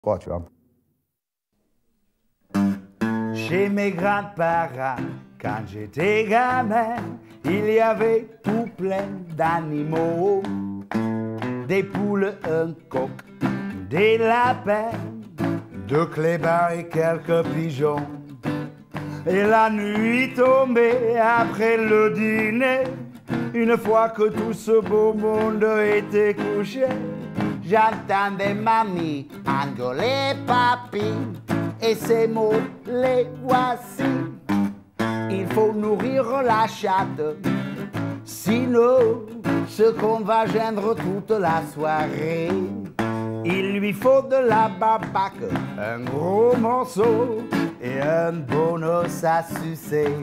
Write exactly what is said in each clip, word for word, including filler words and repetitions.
Quoi, tu vois. Chez mes grands-parents, quand j'étais gamin, il y avait tout plein d'animaux. Des poules, un coq, des lapins, deux clébards et quelques pigeons. Et la nuit tombée après le dîner, une fois que tout ce beau monde était couché, j'entendais mamie engueuler papy, et ces mots, les voici. Il faut nourrir la chatte, sinon ce qu'on va gendre toute la soirée. Il lui faut de la babaque, un gros morceau et un bon os à sucer.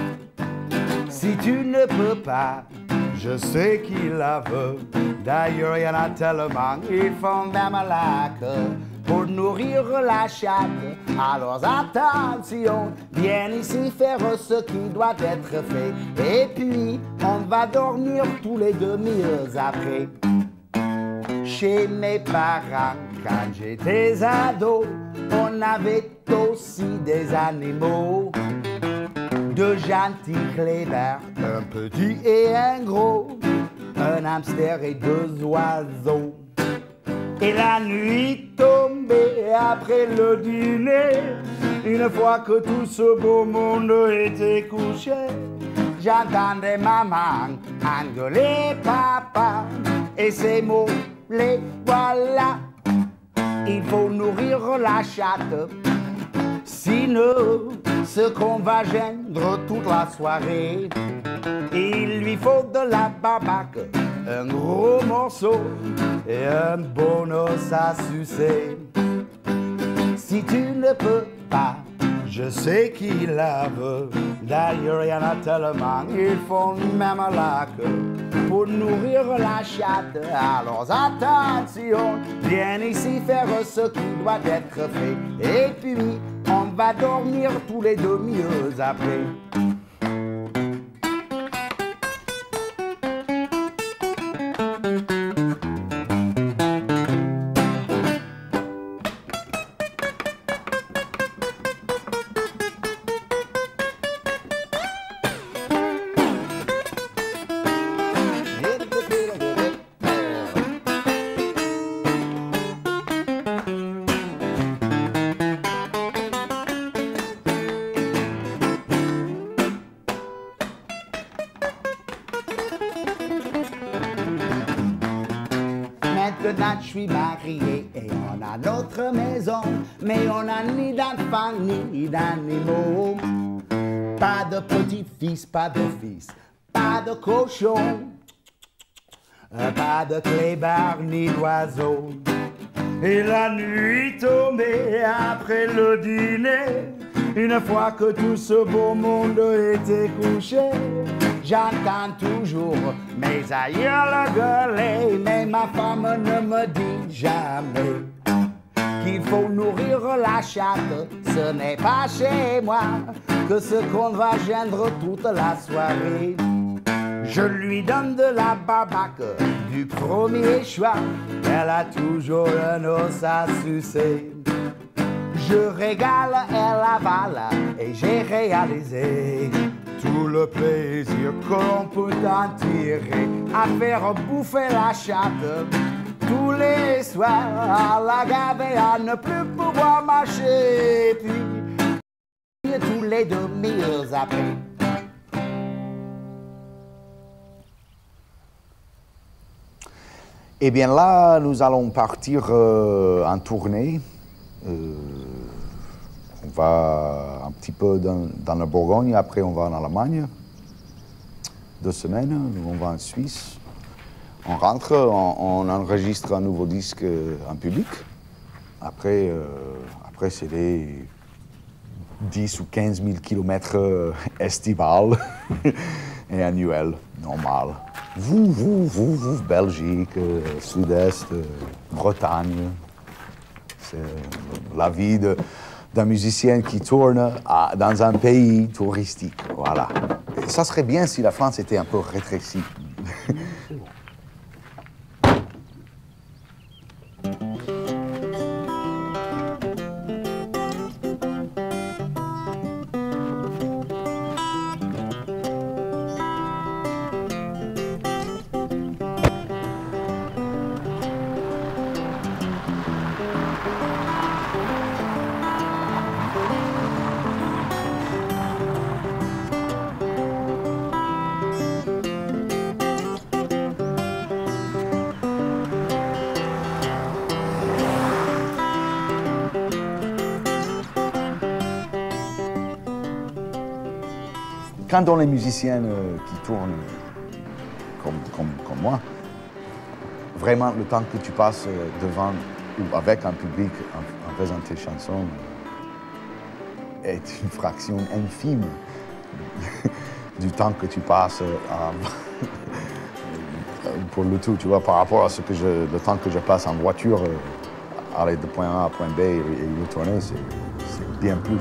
Si tu ne peux pas, je sais qu'il la veut. D'ailleurs, il y en a tellement, ils font même la queue pour nourrir la chatte. Alors attention, viens ici faire ce qui doit être fait. Et puis, on va dormir tous les demi-heures après. Chez mes parents, quand j'étais ado, on avait aussi des animaux. Deux gentils clébards, un petit et un gros, un hamster et deux oiseaux. Et la nuit tombée après le dîner, une fois que tout ce beau monde était couché, j'entendais maman engueuler papa, et ces mots, les voilà. Il faut nourrir la chatte, sinon ce qu'on va gendre toute la soirée. Il lui faut de la babaque, un gros morceau et un bon os à sucer. Si tu ne peux pas, je sais qu'il la veut. D'ailleurs, il y en a tellement, ils font même la queue pour nourrir la chatte. Alors attention, viens ici faire ce qui doit être fait. Et puis, on va dormir tous les demi-heures après. Maintenant je suis marié et on a notre maison, mais on n'a ni d'enfants ni d'animaux. Pas de petit-fils, pas de fils, pas de cochon, pas de clébard ni d'oiseau. Et la nuit tombée après le dîner, une fois que tout ce beau monde était couché, j'entends toujours mes aïeuls gueuler, mais ma femme ne me dit jamais qu'il faut nourrir la chatte. Ce n'est pas chez moi que ce qu'on va gendre toute la soirée. Je lui donne de la babaque du premier choix, elle a toujours un os à sucer. Je régale, elle avale et j'ai réalisé tout le plaisir que l'on peut en tirer à faire bouffer la chatte tous les soirs, à la gaver, à ne plus pouvoir marcher, puis tous les demi-heures après. Eh bien là, nous allons partir euh, en tournée. Euh, on va un petit peu dans, dans la Bourgogne, après on va en Allemagne. Deux semaines, on va en Suisse. On rentre, on, on enregistre un nouveau disque en public. Après, euh, après c'est les dix ou quinze mille kilomètres estivales et annuels, normal. Vous, vous, vous, vous, Belgique, euh, Sud-Est, euh, Bretagne. C'est la vie d'un musicien qui tourne à, dans un pays touristique. Voilà. Et ça serait bien si la France était un peu rétrécie. quand on est musicien euh, qui tourne comme, comme, comme moi, vraiment le temps que tu passes euh, devant ou avec un public en, en faisant tes chansons est une fraction infime du temps que tu passes à, pour le tout, tu vois, par rapport à ce que je, le temps que je passe en voiture, euh, aller de point A à point B et, et retourner, c'est bien plus.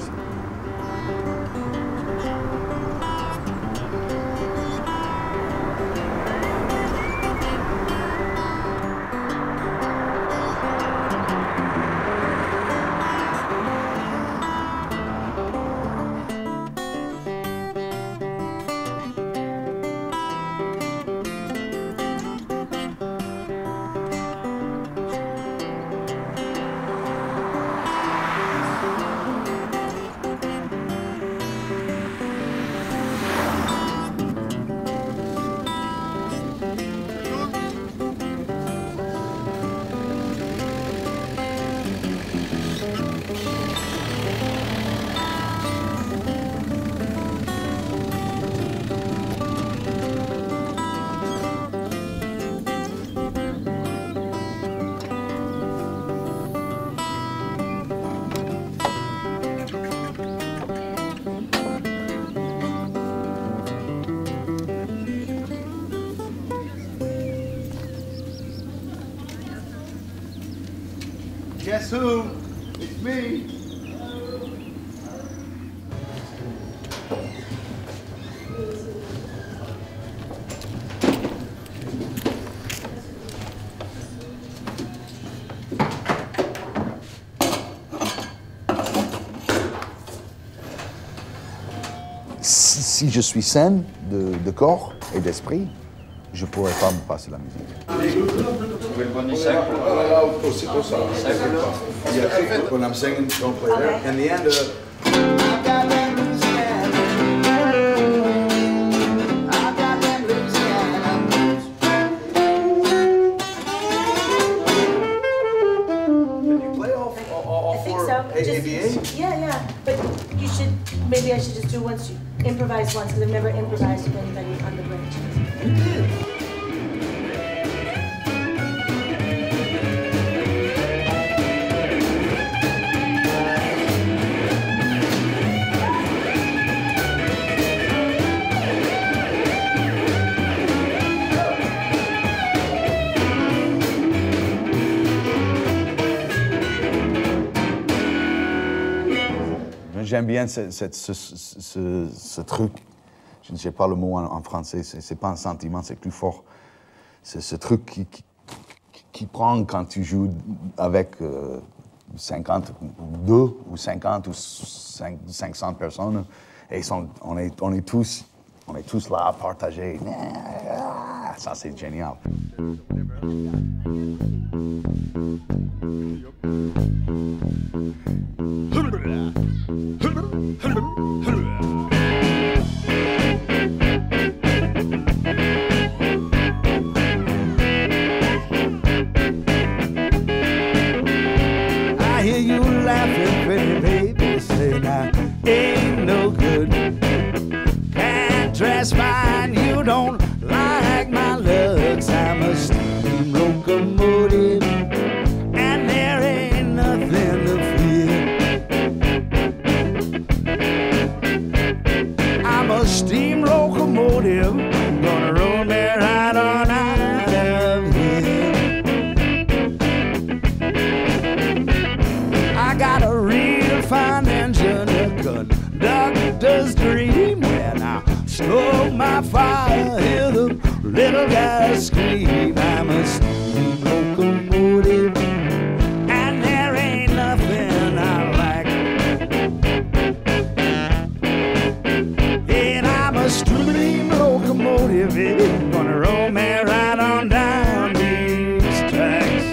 Guess who? It's me. Si, si je suis sain de, de corps et d'esprit, je ne pourrais pas me passer la musique. When I'm singing, don't play there. In the end, uh, Just, yeah, yeah, but you should, maybe I should just do once, you improvise once, because I've never improvised with anybody on the bridge. J'aime bien ce, ce, ce, ce, ce truc, je ne sais pas le mot en, en français, ce n'est pas un sentiment, c'est plus fort. C'est ce truc qui, qui, qui prend quand tu joues avec euh, cinquante, deux ou cinquante ou cinq cents personnes, et sont, on, est, on, est tous, on est tous là à partager. Ça, c'est génial. I hear you laughing, pretty baby, saying I ain't no good. Can't dress fine, you don't like my looks. I'm a steam locomotive, and there ain't nothing to fear. I'm a steam locomotive, gonna roll me right on out of here. I got a real fine engine, a conductor's dream. When I smoke my fire, hear the little guy scream. I'm a steam locomotive, and there ain't nothing I like. And I'm a steam locomotive, baby, gonna roll me right on down these tracks.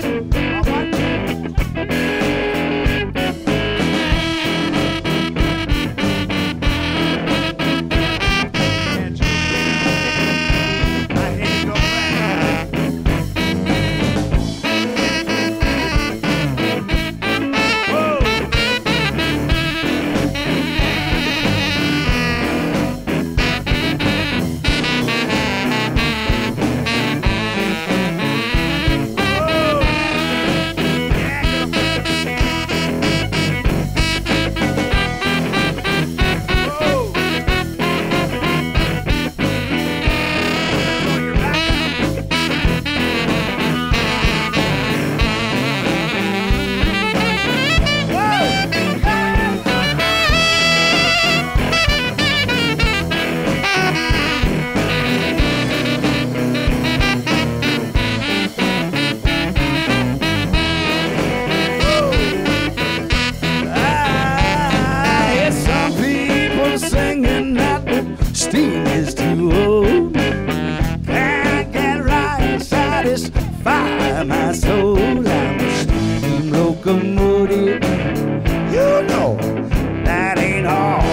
You know that ain't all.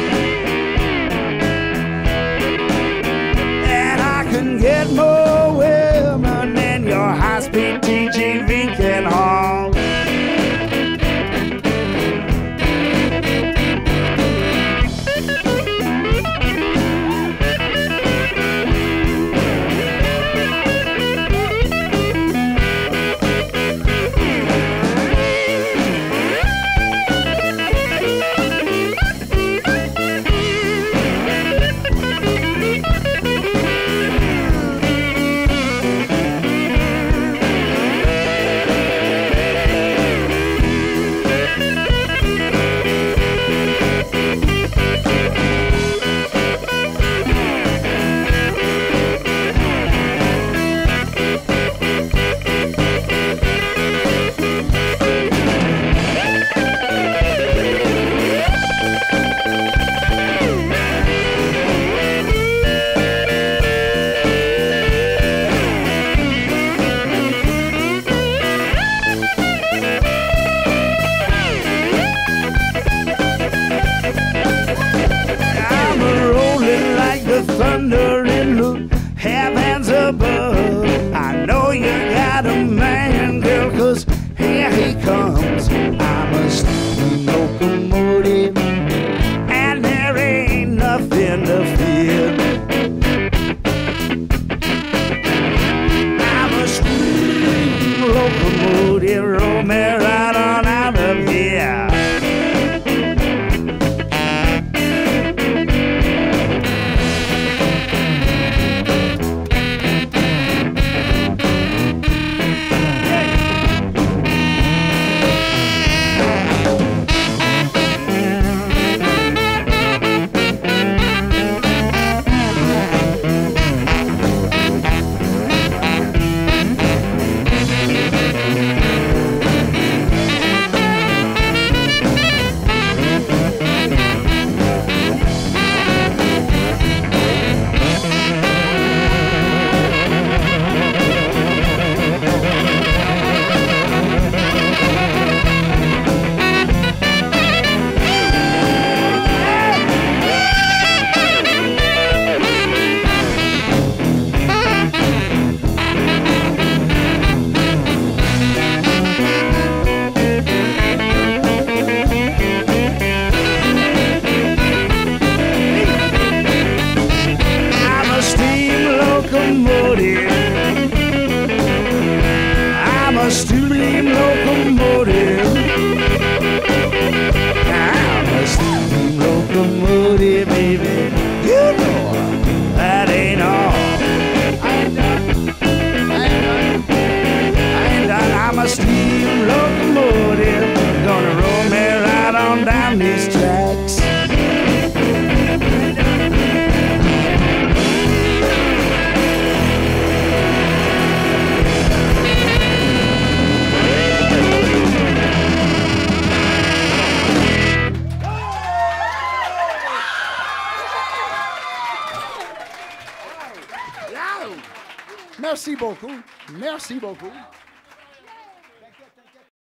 And I can get more women than your high-speed T G V can haul. Thunder in the heavens above. I know you got a man, girl, 'cause here he comes. I'm a steam locomotive, and there ain't nothing to fear. I'm a steam locomotive, roll me right on out of here. I'm a steam locomotive. I'm a steam locomotive, baby. You know that ain't all. I ain't done. I ain't done. I ain't done. I'm a steam locomotive. Gonna roll me right on down these tracks. Merci beaucoup. Merci beaucoup.